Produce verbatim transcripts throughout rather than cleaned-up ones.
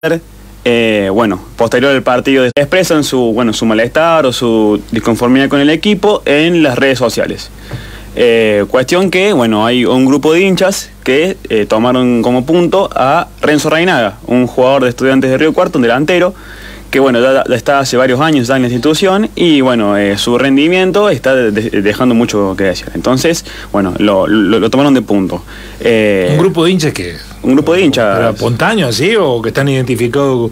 Eh, bueno, posterior al partido expresan su, bueno, su malestar o su disconformidad con el equipo en las redes sociales. Eh, cuestión que, bueno, hay un grupo de hinchas que eh, tomaron como punto a Renzo Reinaga, un jugador de Estudiantes de Río Cuarto, un delantero, que bueno, ya, ya está hace varios años ya en la institución y bueno, eh, su rendimiento está de, de, dejando mucho que decir. Entonces, bueno, lo, lo, lo tomaron de punto. Eh, ¿Un grupo de hinchas qué? Un grupo de hinchas. ¿Espontáneo así o que están identificados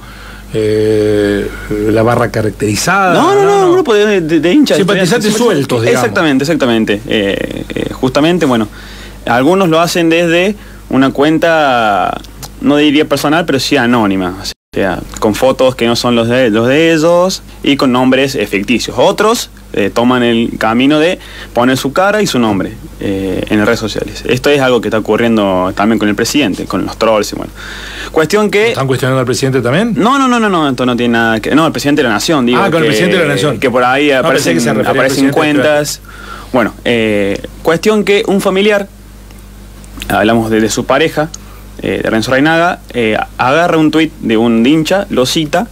eh, la barra caracterizada? No, no, no, no, no. Un grupo de, de, de hinchas. Simpatizantes sueltos, digamos. Exactamente, exactamente. Eh, eh, justamente, bueno, algunos lo hacen desde una cuenta, no diría personal, pero sí anónima. O sea, con fotos que no son los de, los de ellos y con nombres eh, ficticios. Otros eh, toman el camino de poner su cara y su nombre eh, en las redes sociales. Esto es algo que está ocurriendo también con el presidente, con los trolls y bueno. Cuestión que... ¿Están cuestionando al presidente también? No, no, no, no, no, esto no tiene nada que... No, el presidente de la Nación, digo. Ah, con que, el presidente de la Nación. Que por ahí no, aparecen, aparecen cuentas. Bueno, eh, cuestión que un familiar, hablamos de, de su pareja, Eh, de Renzo Reinaga, eh, agarra un tuit de un hincha, lo cita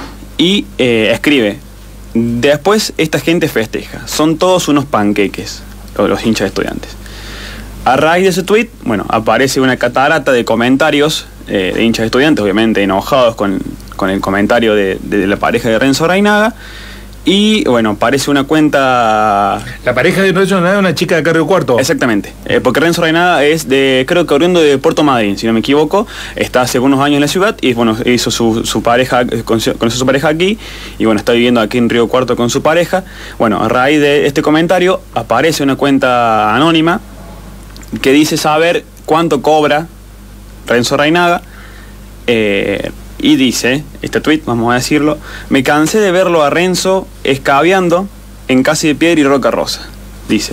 y eh, escribe: después esta gente festeja, son todos unos panqueques, los hinchas de Estudiantes. A raíz de ese tuit, bueno, aparece una catarata de comentarios eh, de hinchas de Estudiantes, obviamente enojados con, con el comentario de, de la pareja de Renzo Reinaga. Y bueno, aparece una cuenta... La pareja de Renzo Reinaga es una chica de acá Río Cuarto. Exactamente, eh, porque Renzo Reinaga es de, creo que oriundo de Puerto Madryn, si no me equivoco. Está hace unos años en la ciudad y bueno, hizo su, su pareja, conoció a su pareja aquí. Y bueno, está viviendo aquí en Río Cuarto con su pareja. Bueno, a raíz de este comentario aparece una cuenta anónima que dice saber cuánto cobra Renzo Reinaga. Eh... Y dice, este tuit, vamos a decirlo: me cansé de verlo a Renzo escabeando en Casi de Piedra y Roca Rosa. Dice,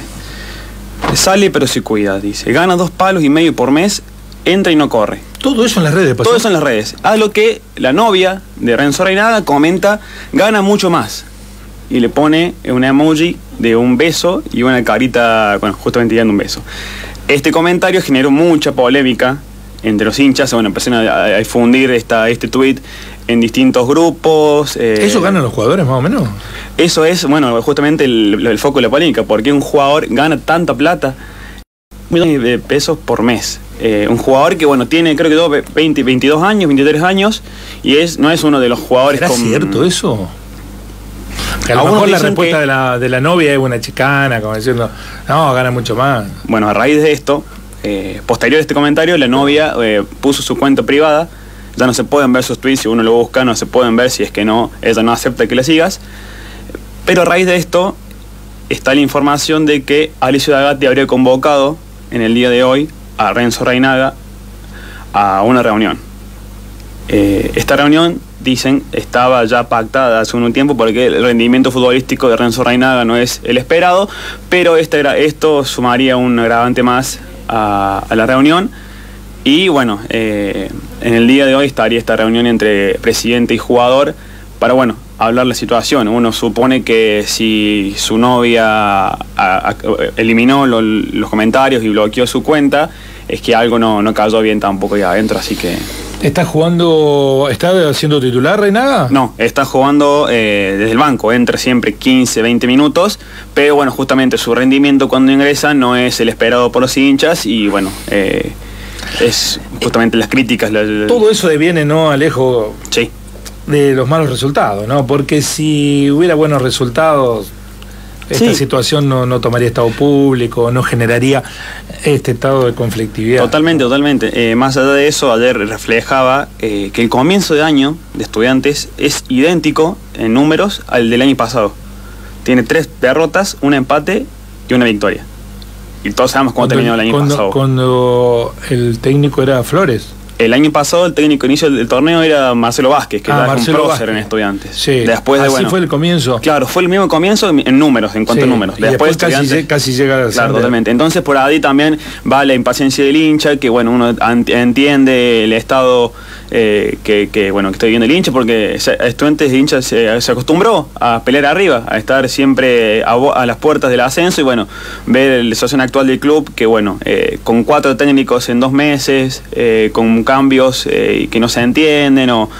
sale pero se cuida, dice, gana dos palos y medio por mes, entra y no corre. Todo eso en las redes, ¿pasó? Todo eso en las redes. A lo que la novia de Renzo Reinaga comenta, gana mucho más. Y le pone una emoji de un beso y una carita, bueno, justamente dando un beso. Este comentario generó mucha polémica entre los hinchas. Bueno, empezaron a, a difundir esta, este tuit en distintos grupos. Eh, ¿Eso ganan los jugadores más o menos? Eso es, bueno, justamente el, el foco de la polémica, porque un jugador gana tanta plata, millones de pesos por mes. Eh, un jugador que, bueno, tiene creo que veinte, veintidós años, veintitrés años, y es no es uno de los jugadores... ¿Será con... cierto eso? Que a lo mejor la respuesta que... de, la, de la novia es una chicana, como diciendo, no, gana mucho más. Bueno, a raíz de esto... Eh, posterior a este comentario, la novia eh, puso su cuenta privada. Ya no se pueden ver sus tweets, si uno lo busca no se pueden ver, si es que no, ella no acepta que la sigas. Pero a raíz de esto está la información de que Alessio D'Agati habría convocado en el día de hoy a Renzo Reinaga a una reunión. Eh, esta reunión, dicen, estaba ya pactada hace un tiempo porque el rendimiento futbolístico de Renzo Reinaga no es el esperado, pero este, esto sumaría un agravante más A, a la reunión. Y bueno, eh, en el día de hoy estaría esta reunión entre presidente y jugador para, bueno, hablar la situación. Uno supone que si su novia a, a, eliminó lo, los comentarios y bloqueó su cuenta, es que algo no, no cayó bien tampoco ahí adentro, así que... ¿Está jugando, está siendo titular Reinaga? No, está jugando eh, desde el banco, entra siempre quince, veinte minutos, pero bueno, justamente su rendimiento cuando ingresa no es el esperado por los hinchas y bueno, eh, es justamente las críticas. La, la... Todo eso deviene, ¿no, Alejo? Sí. De los malos resultados, ¿no? Porque si hubiera buenos resultados... Esta sí. situación no, no tomaría estado público, no generaría este estado de conflictividad. Totalmente, totalmente. Eh, más allá de eso, ayer reflejaba eh, que el comienzo de año de Estudiantes es idéntico en números al del año pasado. Tiene tres derrotas, un empate y una victoria. Y todos sabemos cómo terminó el año cuando, pasado. Cuando el técnico era Flores. El año pasado el técnico inicio del torneo era Marcelo Vázquez, que ah, era un prócer en Estudiantes. Sí. Después de, Así bueno, fue el comienzo. Claro, fue el mismo comienzo en números, en cuanto sí. a números. Y después, después casi, casi llega a claro, totalmente. Entonces por ahí también va la impaciencia del hincha, que bueno, uno entiende el estado eh, que, que bueno que está viviendo el hincha, porque Estudiantes de hinchas se, se acostumbró a pelear arriba, a estar siempre a, a las puertas del ascenso y bueno, ver la situación actual del club, que bueno, eh, con cuatro técnicos en dos meses, eh, con cambios eh, y que no se entienden o,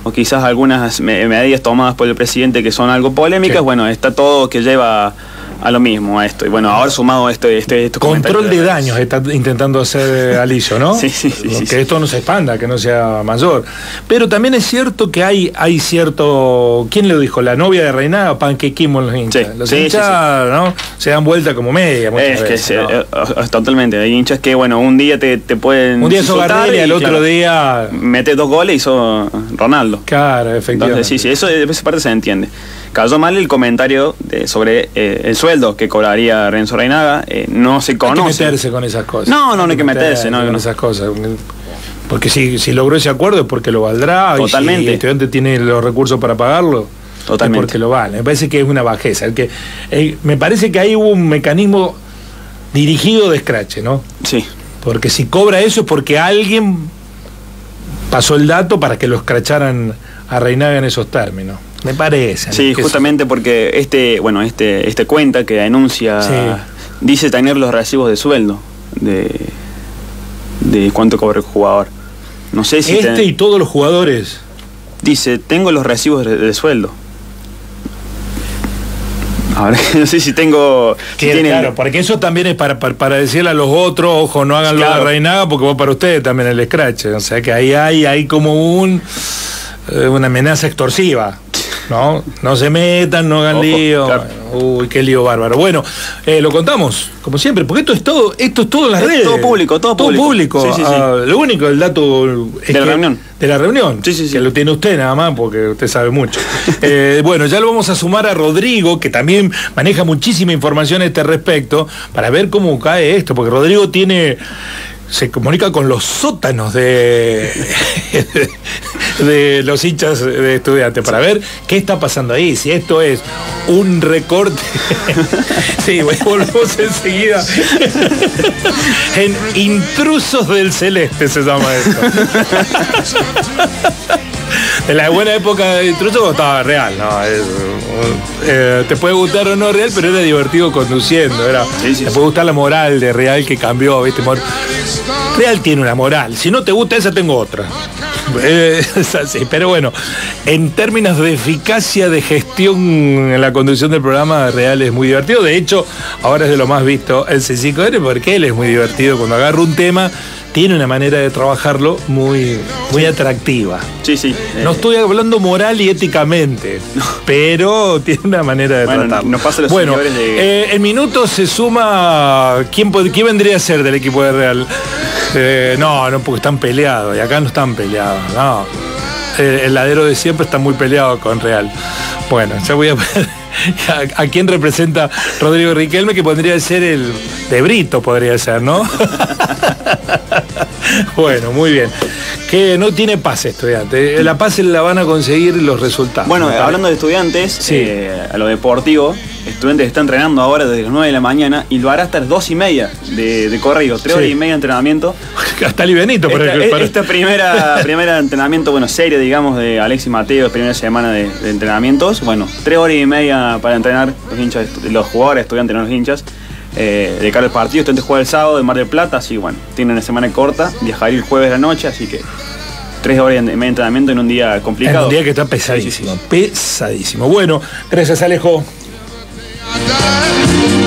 o quizás algunas me medidas tomadas por el presidente que son algo polémicas, sí. Bueno, está todo que lleva a lo mismo, a esto. Y bueno, ahora sumado este, este, estos control de daños está intentando hacer Aliso, ¿no? Sí, sí, sí, que sí, esto sí. no se expanda, que no sea mayor. Pero también es cierto que hay, hay cierto... ¿Quién lo dijo? La novia de Reinaga, panquequimos los hinchas. Sí, los sí, hinchas, sí, sí. ¿no? Se dan vuelta como media muchas es veces, que ¿no? se, eh, totalmente. Hay hinchas que, bueno, un día te, te pueden un día sos Gardel y al otro claro, día... mete dos goles y sos Ronaldo. Claro, efectivamente. Entonces, sí, sí, eso de esa parte se entiende. Cayó mal el comentario de, sobre eh, el sueldo que cobraría Renzo Reinaga. Eh, no se conoce. No hay que meterse con esas cosas. No, no, no hay que meterse. No, con no. esas cosas. Porque si, si logró ese acuerdo es porque lo valdrá. Totalmente. Y si el estudiante tiene los recursos para pagarlo, totalmente. Es porque lo vale. Me parece que es una bajeza. El que, el, me parece que ahí hubo un mecanismo dirigido de escrache, ¿no? Sí. Porque si cobra eso es porque alguien pasó el dato para que lo escracharan a Reinaga en esos términos. Me parece. Sí, justamente eso. Porque este, bueno, este, este cuenta que denuncia, sí. Dice tener los recibos de sueldo de, de cuánto cobra el jugador. No sé si este ten... y todos los jugadores. Dice, tengo los recibos de, de sueldo. Ahora, no sé si tengo... Que, si claro, porque eso también es para, para, para decirle a los otros, ojo, no hagan claro. Lo de Reinaga porque va para ustedes también el scratch. O sea que ahí hay, hay como un eh, una amenaza extorsiva. No, no se metan, no hagan Ojo, lío. Claro. Uy, qué lío bárbaro. Bueno, eh, lo contamos, como siempre, porque esto es todo, esto es todo en las es redes. Todo público, todo, todo público. público. Sí, sí, sí. Ah, lo único, el dato es de la que, reunión. De la reunión. Sí, sí, sí. Que lo tiene usted nada más, porque usted sabe mucho. eh, bueno, ya lo vamos a sumar a Rodrigo, que también maneja muchísima información a este respecto, para ver cómo cae esto, porque Rodrigo tiene... se comunica con los sótanos de, de los hinchas de Estudiantes para ver qué está pasando ahí, si esto es un recorte. Sí, volvemos enseguida. En Intrusos del Celeste se llama esto. En la buena época de Intrusos estaba real, ¿no? Es, eh, te puede gustar o no Real, pero era divertido conduciendo. Era, sí, sí, te puede gustar la moral de Real que cambió, ¿viste? Real tiene una moral. Si no te gusta esa, tengo otra. Eh, es así. Pero bueno, en términos de eficacia de gestión en la conducción del programa, Real es muy divertido. De hecho, ahora es de lo más visto el C cinco R porque él es muy divertido. Cuando agarra un tema, tiene una manera de trabajarlo muy, muy atractiva. Sí, sí. Eh. No estoy hablando moral y éticamente, no. Pero tiene una manera de bueno, tratarlo. Nos pasa los bueno, señores de... eh, en minutos se suma... ¿Quién, ¿Quién vendría a ser del equipo de Real? Eh, no, no, porque están peleados, y acá no están peleados, no. El, el ladero de siempre está muy peleado con Real. Bueno, ya voy a ver a, a quién representa Rodrigo Riquelme, que podría ser el de Brito, podría ser, ¿no? Bueno, muy bien. Que no tiene paz Estudiantes. La paz la van a conseguir los resultados. Bueno, hablando de Estudiantes, sí. eh, a lo deportivo, Estudiantes está entrenando ahora desde las nueve de la mañana y lo hará hasta las dos y media de, de corrido, tres sí. horas y media de entrenamiento. Hasta livianito. Esta, para, para... esta primera, primera entrenamiento, bueno, serio, digamos, de Alexis Mateo, primera semana de, de entrenamientos. Bueno, tres horas y media para entrenar los hinchas, los jugadores, Estudiantes, no los hinchas. Eh, de cara al partido, Estudiantes juega el sábado en Mar del Plata, así bueno, tiene una semana corta, viajaría el jueves de la noche, así que tres horas de medio de entrenamiento en un día complicado. En un día que está pesadísimo, sí, sí, sí. pesadísimo. Bueno, gracias Alejo.